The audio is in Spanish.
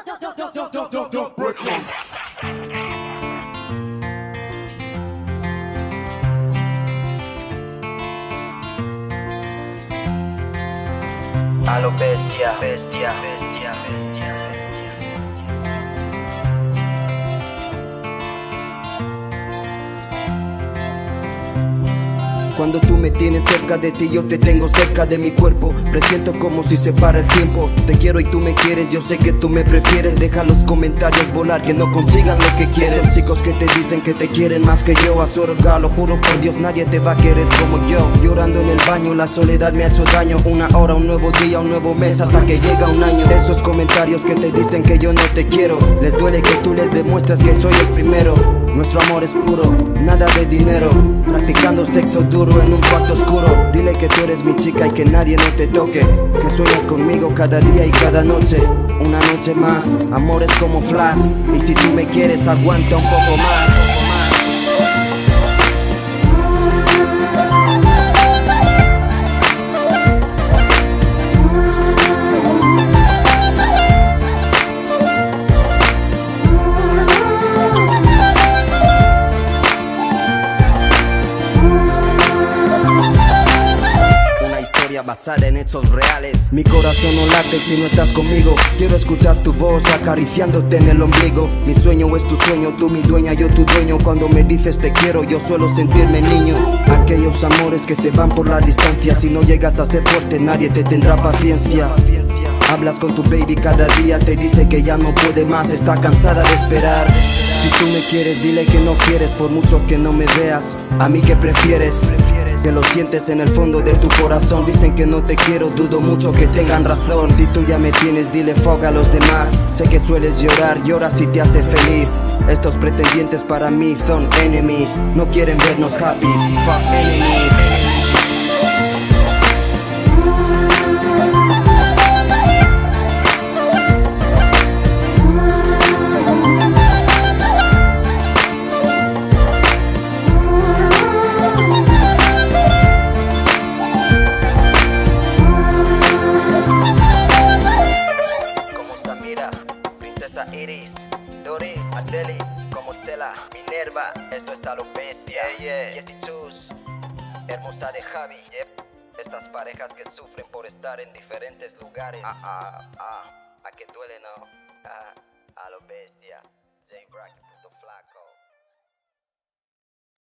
A lo bestia, bestia, bestia, bestia. Cuando tú me tienes cerca de ti, yo te tengo cerca de mi cuerpo. Presiento como si se para el tiempo. Te quiero y tú me quieres, yo sé que tú me prefieres. Deja los comentarios volar, que no consigan lo que quieren. Esos chicos que te dicen que te quieren más que yo. A su lo juro por Dios, nadie te va a querer como yo. Llorando en el baño, la soledad me ha hecho daño. Una hora, un nuevo día, un nuevo mes, hasta que llega un año. Esos comentarios que te dicen que yo no te quiero, les duele que tú les demuestres que soy el primero. Nuestro amor es puro, nada de dinero. Practicando sexo duro en un cuarto oscuro. Dile que tú eres mi chica y que nadie no te toque. Que sueñas conmigo cada día y cada noche. Una noche más, amor es como flash. Y si tú me quieres, aguanta un poco más. Basada en hechos reales. Mi corazón no late si no estás conmigo. Quiero escuchar tu voz acariciándote en el ombligo. Mi sueño es tu sueño, tú mi dueña, yo tu dueño. Cuando me dices te quiero, yo suelo sentirme niño. Aquellos amores que se van por la distancia. Si no llegas a ser fuerte, nadie te tendrá paciencia. Hablas con tu baby cada día, te dice que ya no puede más, está cansada de esperar. Si tú me quieres, dile que no quieres, por mucho que no me veas. A mí que prefieres, que lo sientes en el fondo de tu corazón. Dicen que no te quiero, dudo mucho que tengan razón. Si tú ya me tienes, dile fuck a los demás. Sé que sueles llorar, llora si te hace feliz. Estos pretendientes para mí son enemies. No quieren vernos happy, fuck enemies. Princesa Iris, Dori, Adeli, como Stella, Minerva, esto está lo bestia, Jesús, hermosa de Javi, estas parejas que sufren por estar en diferentes lugares, a que duele, ¿no? A lo bestia, J. Brack.